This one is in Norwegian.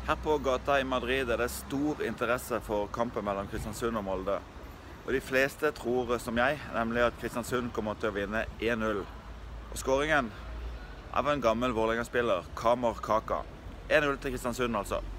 Her på gata i Madrid er det stor interesse for kampen mellom Kristiansund og Molde. Og de fleste tror, som jeg, nemlig at Kristiansund kommer til å vinne 1-0. Og skåringen av en gammel Vålerenga-spiller, Kamer Kaka. 1-0 til Kristiansund altså.